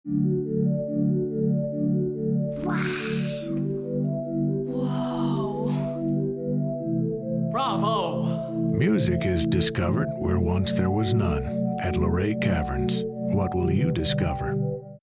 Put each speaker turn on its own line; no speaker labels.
Bravo!
Music is discovered where once there was none at Luray Caverns. What will you discover?